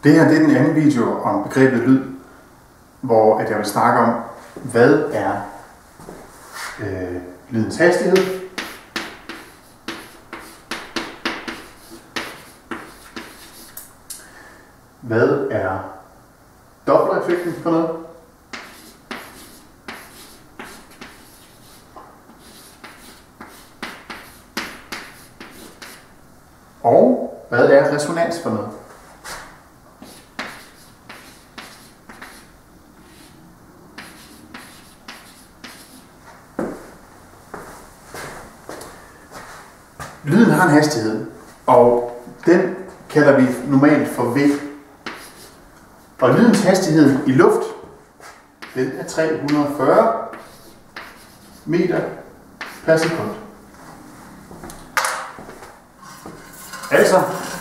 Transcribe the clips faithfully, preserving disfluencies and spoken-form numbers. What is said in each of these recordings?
Det her det er den anden video om begrebet lyd, hvor at jeg vil snakke om, hvad er øh, lydens hastighed, hvad er Doppler-effekten for noget, og hvad er resonans for noget. Lyden har en hastighed, og den kalder vi normalt for V. Og lydens hastighed i luft, den er tre hundrede og fyrre meter per sekund. Altså,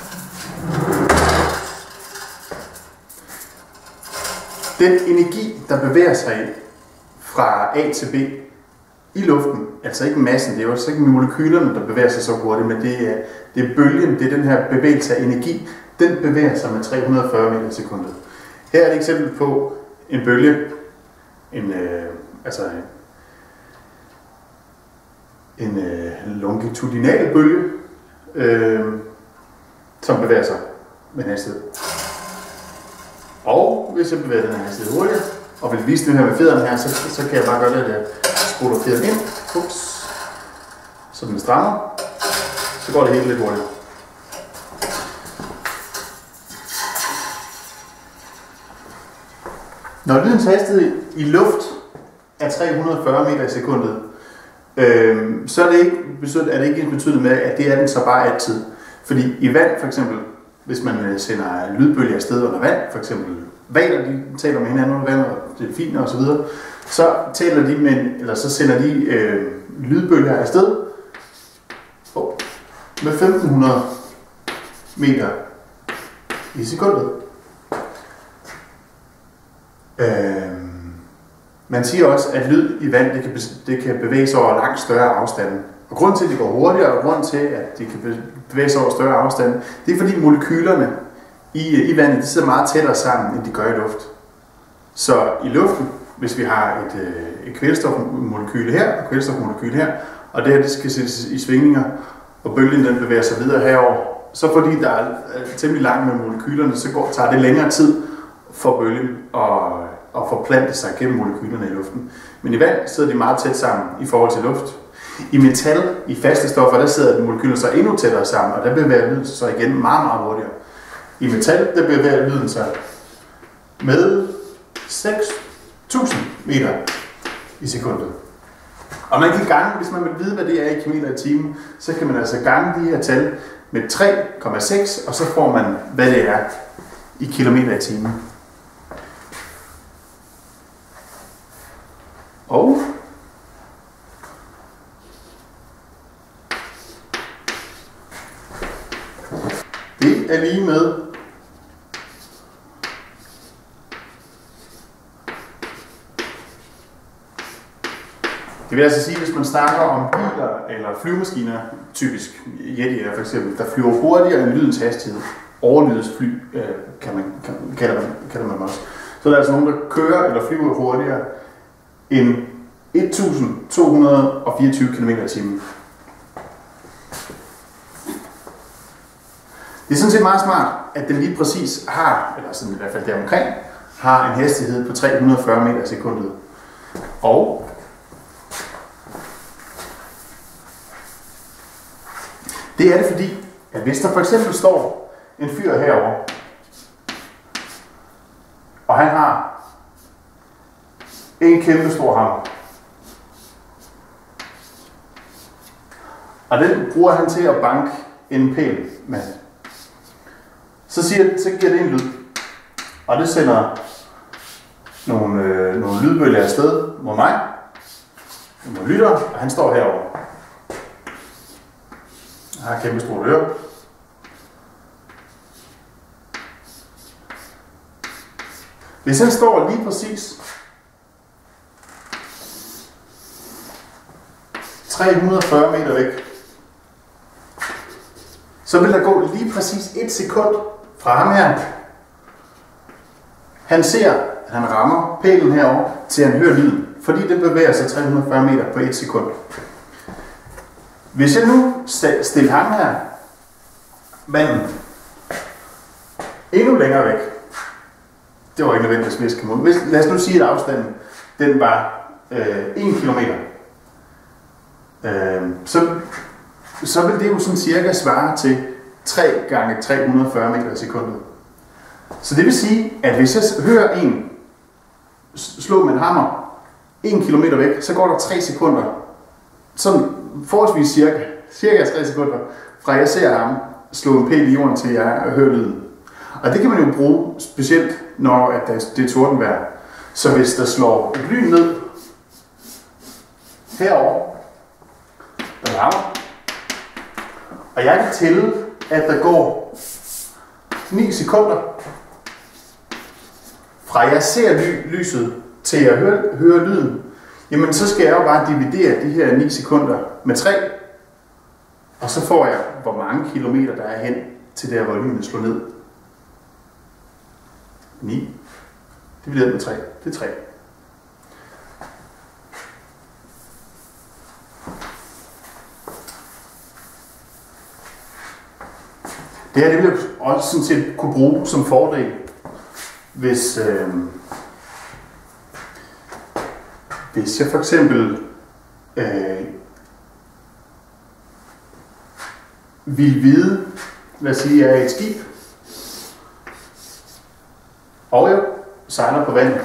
den energi, der bevæger sig fra A til B i luften, altså ikke massen, det er jo altså ikke molekylerne, der bevæger sig så hurtigt, men det er, det er bølgen, det er den her bevægelse af energi, den bevæger sig med tre hundrede og fyrre meter i sekundet. Her er et eksempel på en bølge, en, øh, altså en øh, longitudinal bølge, øh, som bevæger sig med en hastighed. Og hvis jeg bevæger den her hastighed hurtigt, og vil vise det her med fjederen her, så, så kan jeg bare gøre det, at jeg skruer fjederen ind, ups, så den strammer, så går det helt lidt hurtigt. Når lydens hastighed i luft er tre hundrede og fyrre meter i sekundet, øh, så er det ikke, er det ikke betydende med, at det er den så bare altid. Fordi i vand for eksempel, hvis man sender lydbølger afsted under vand, for eksempel hvaler, de taler med hinanden under vand, og delfiner og så videre, så taler de med, eller så sender de øh, lydbølger afsted oh, med femten hundrede meter i sekundet. Øh, man siger også, at lyd i vand det kan, det kan bevæge sig over langt større afstande. Og grunden til, at det går hurtigere, og grunden til, at det kan bevæge sig over større afstande, det er fordi molekylerne i, i vandet de sidder meget tættere sammen, end de gør i luft. Så i luften, hvis vi har et, et kvælstofmolekyle her, og kvælstofmolekyle her, og det her det skal sættes i svingninger, og bølgen den bevæger sig videre herover, så fordi der er temmelig langt med molekylerne, så går, tager det længere tid for bølgen at, at forplante sig gennem molekylerne i luften. Men i vand sidder de meget tæt sammen i forhold til luft. I metal, i faste stoffer, der sidder molekylerne så endnu tættere sammen, og der bevæger lyden sig så igen meget, meget hurtigere. I metal, der bevæger lyden sig med seks tusind meter i sekundet. Og man kan gange, hvis man vil vide, hvad det er i kilometer i timen, så kan man altså gange de her tal med tre komma seks, og så får man, hvad det er i kilometer i timen. Og det er lige med det vil altså sige, hvis man snakker om biler eller flyvemaskiner, typisk Yeti'er for eksempel, der flyver hurtigere end lydens hastighed, overlydets fly, øh, kan man, kan, kalder, man, kalder man også. Så der er altså nogen, der kører eller flyver hurtigere end et tusind to hundrede og fireogtyve kilometer i timen. Det er sådan set meget smart, at den lige præcis har, eller sådan i hvert fald deromkring, har en hastighed på tre hundrede og fyrre meter i sekundet. Og det er det fordi, at hvis der for eksempel står en fyr herovre, og han har en kæmpe stor hammer, og den bruger han til at banke en pæl med, så, siger, så giver det en lyd, og det sender nogle, øh, nogle lydbølger afsted mod mig, mod lytter, og han står herovre. Jeg har kæmpe store ører. Hvis han står lige præcis tre hundrede og fyrre meter væk, så vil der gå lige præcis et sekund fra ham her, Han ser, at han rammer pælen herover, til han hører lyden, fordi den bevæger sig tre hundrede og fyrre meter på et sekund. Hvis jeg nu stiller ham her, manden, endnu længere væk, det var ikke nødvendigt at viske mod. Hvis, lad os nu sige, at afstanden den var øh, en kilometer. Øh, så, så vil det jo sådan cirka svare til tre gange tre hundrede og fyrre meter i sekundet. Så det vil sige, at hvis jeg hører en slå med en hammer en kilometer væk, så går der tre sekunder, sådan forholdsvis cirka, cirka tre sekunder, fra jeg ser ham slå en pæl i jorden, til jeg hører lyden. Og det kan man jo bruge specielt, når at det er tordenvejr. Så hvis der slår et lyn ned herover, der rammer, og jeg kan tælle, at der går ni sekunder, fra jeg ser ly- lyset, til jeg hører, hører lyden, jamen så skal jeg jo bare dividere de her ni sekunder med tre, og så får jeg, hvor mange kilometer der er hen til der, hvor lynet slår ned. ni divideret med tre, det er tre. Det her det vil jeg også sådan set kunne bruge som fordel, hvis, øh, hvis jeg for eksempel øh, vil vide, lad os sige, at jeg er et skib, og jeg sejler på vandet.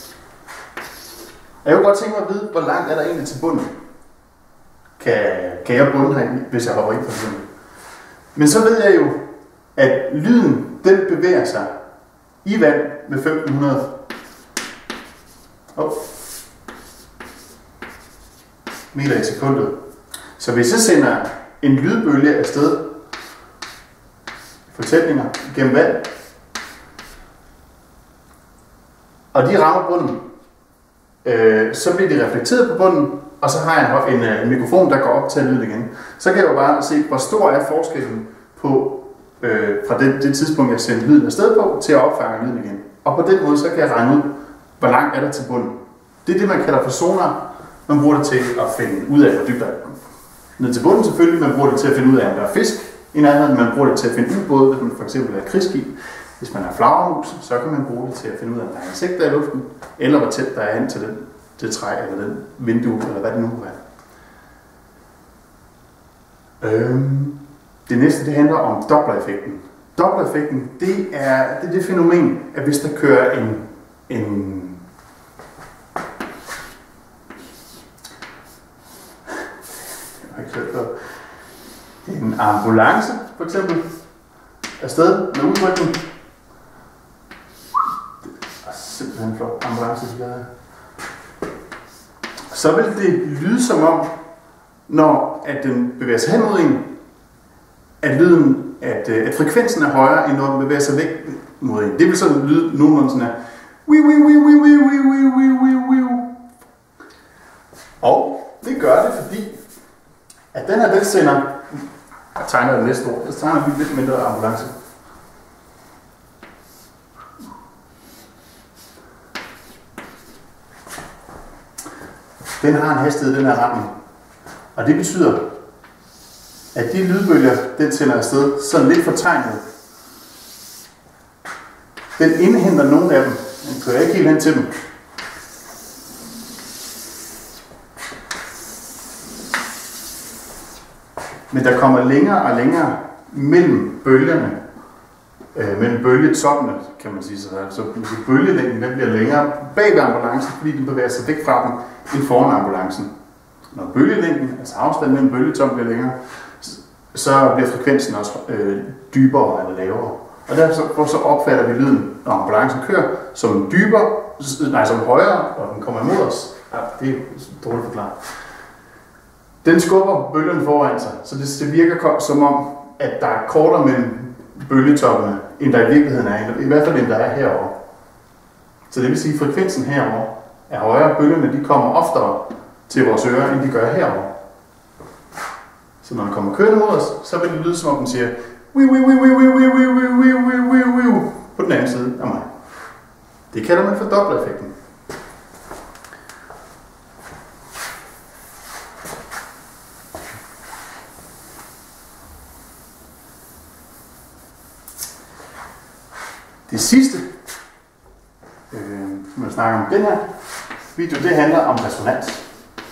Jeg kunne godt tænke mig at vide, hvor langt er der egentlig til bunden. Kan, kan jeg bunde herinde, hvis jeg hopper ind på bunden? Men så ved jeg jo, at lyden, den bevæger sig i vand med femten hundrede oh. meter i sekundet. Så hvis jeg sender en lydbølge afsted, fortætninger gennem vand, og de rammer bunden, øh, så bliver de reflekteret på bunden, og så har jeg en, en, en mikrofon, der går op til lyden igen. Så kan jeg jo bare se, hvor stor er forskellen på, øh, fra det, det tidspunkt, jeg sender lyden afsted på, til at opfange lyden igen. Og på den måde, så kan jeg regne ud, hvor langt er der til bunden. Det er det, man kalder for sonar. Man bruger det til at finde ud af, hvor dybt der er ned til bunden selvfølgelig. Man bruger det til at finde ud af, om der er fisk i nærheden. Man bruger det til at finde ubåde, hvis man for eksempel er et krigsskib. Hvis man er flagermus, så kan man bruge det til at finde ud af, om der er insekter i luften, eller hvor tæt der er hen til den, det træ, eller den vindue, eller hvad det nu kan være. Øhm, det næste, det handler om Doppler-effekten. Doppler-effekten, det er det, er det fænomen, at hvis der kører en, en en ambulance, for eksempel, afsted med udrykning. Det er simpelthen flot ambulance, det der. Så vil det lyde som om, når at den bevæger sig hen mod en, at lyden, at, at frekvensen er højere, end når den bevæger sig væk mod en. Det vil så lyde nogenlunde sådan her. Og det gør det, fordi at den her, den sender, jeg tegner det næste ord, jeg tegner vi lidt mindre ambulance. Den har en hastighed i den her retning. Og det betyder, at de lydbølger, den sender afsted, sådan lidt fortegnet. Den indhenter nogle af dem. Den kører ikke helt hen til dem. Men der kommer længere og længere mellem bølgerne, øh, mellem bølgetoppene, kan man sige sådan. Så bølgelængden den bliver længere bag ved ambulancen, fordi den bevæger sig væk fra den, end foran ambulancen. Når bølgelængden, altså afstanden mellem bølgetoppen bliver længere, så bliver frekvensen også øh, dybere eller lavere. Og derfor så opfatter vi lyden, når ambulancen kører, som dybere, nej, som højere, og den kommer imod os. Ja, det er dårligt forklaret. Den skubber bølgen foran sig, så det, det virker som om, at der er kortere mellem bølgetoppene, end der i virkeligheden er, i hvert fald end der er herovre. Så det vil sige, at frekvensen herovre er højere, bølgerne de kommer oftere til vores ører, end de gør herovre. Så når den kommer kørende mod os, så vil det lyde som om den siger på den anden side af mig. Det kalder man for Doppler-effekten. Det sidste, øh, når vi snakker om den her video, det handler om resonans.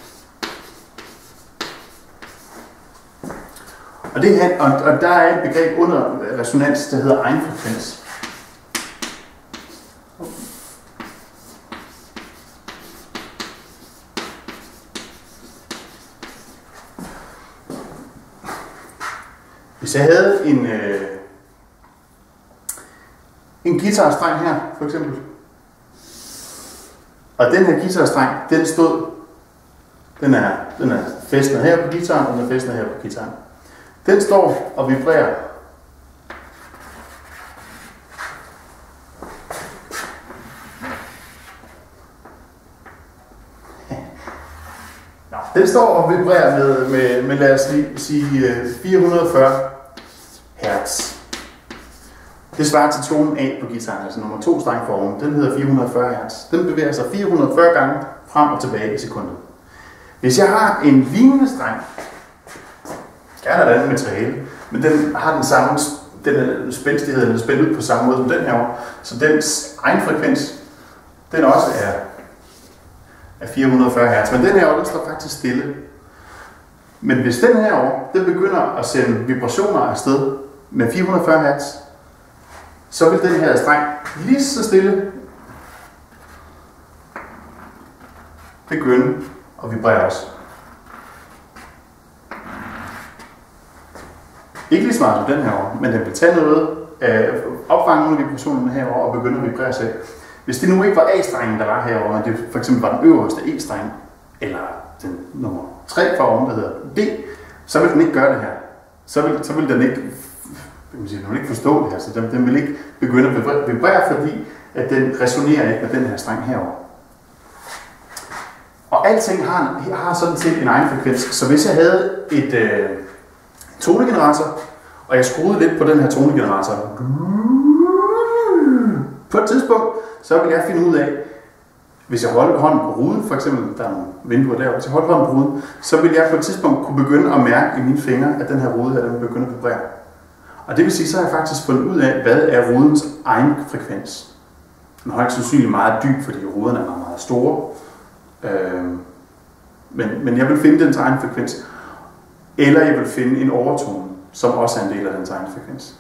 Og, det, og, og der er et begreb under resonans, der hedder egenfrekvens. Hvis jeg havde en, øh, en guitarstreng her, for eksempel, og den her guitarstreng, den stod, den er, den er fæstnet her på guitaren, og den er fæstnet her på guitaren. Den står og vibrerer. Den står og vibrerer med, med, med lad os lige sige fire hundrede og fyrre hertz. Det svarer til tonen A på guitaren, altså nummer to streng foroven. Den hedder fire hundrede og fyrre hertz. Den bevæger sig fire hundrede og fyrre gange frem og tilbage i sekundet. Hvis jeg har en lignende streng, gerne et andet materiale, men den har den samme den spændstighed, den er spændt ud på samme måde som den her, så dens egen frekvens, den også er, er fire hundrede og fyrre hertz, men den her den står faktisk stille. Men hvis den her den begynder at sende vibrationer afsted med fire hundrede og fyrre hertz, så vil den her streng lige så stille begynde at vibrere også. Ikke lige smart som den her, men den vil tage noget af opfange nogle vibrationer herovre og begynde at vibrere selv. Hvis det nu ikke var A-strengen, der var herovre, og det for eksempel var den øverste E-streng, eller den nummer tre foroven, der hedder D, så vil den ikke gøre det her. Så vil, så vil den ikke, sige, den vil ikke forstå det her, så den, den vil ikke begynde at vibrere, fordi at den resonerer ikke med den her streng herovre. Og alting har, har sådan set en egen frekvens, så hvis jeg havde et øh, tonegenerator, og jeg skruede lidt på den her tonegenerator, på et tidspunkt, så vil jeg finde ud af, hvis jeg holder hånden på ruden, for eksempel, der er nogle vinduer deroppe, hvis jeg holder hånden på ruden, så vil jeg på et tidspunkt kunne begynde at mærke i mine fingre, at den her rude her, den vil begynde at vibrere. Og det vil sige, så har jeg faktisk fundet ud af, hvad er rudens egen frekvens. Den har ikke sandsynligt meget dyb, fordi ruderne er meget, meget store. Øh, men, men jeg vil finde dens egen frekvens. Eller jeg vil finde en overtone, som også er en del af dens egen frekvens.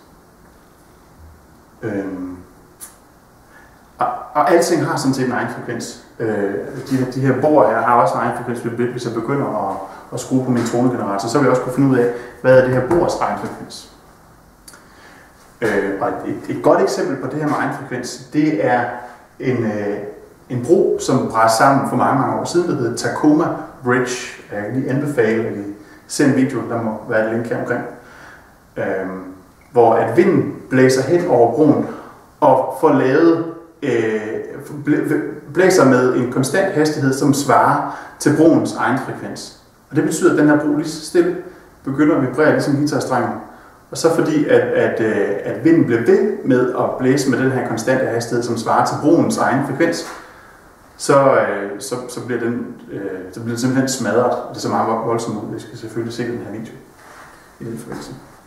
Øh, og, og alting har sådan set en egen frekvens. Øh, de, her, de her bord her har også en egen frekvens. Hvis jeg begynder at, at skrue på min tonegenerator, så vil jeg også kunne finde ud af, hvad er det her bords egen frekvens. Øh, og et, et godt eksempel på det her med egen frekvens, det er en, øh, en bro, som brændte sammen for mange, mange år siden, der hedder Tacoma Bridge. Jeg kan lige anbefale, at I ser en video, der må være et link her omkring, øh, hvor at vinden blæser hen over broen og får lavet, øh, blæser med en konstant hastighed, som svarer til broens egen frekvens. Og det betyder, at den her bro lige så stille begynder at vibrere ligesom guitarstrengen. Og så fordi, at, at, at vinden bliver ved med at blæse med den her konstante hastighed, som svarer til broens egen frekvens, så, så, så, bliver, den, så bliver den simpelthen smadret. Det er så meget voldsomt ud. Jeg skal selvfølgelig se den her video i den forbindelse.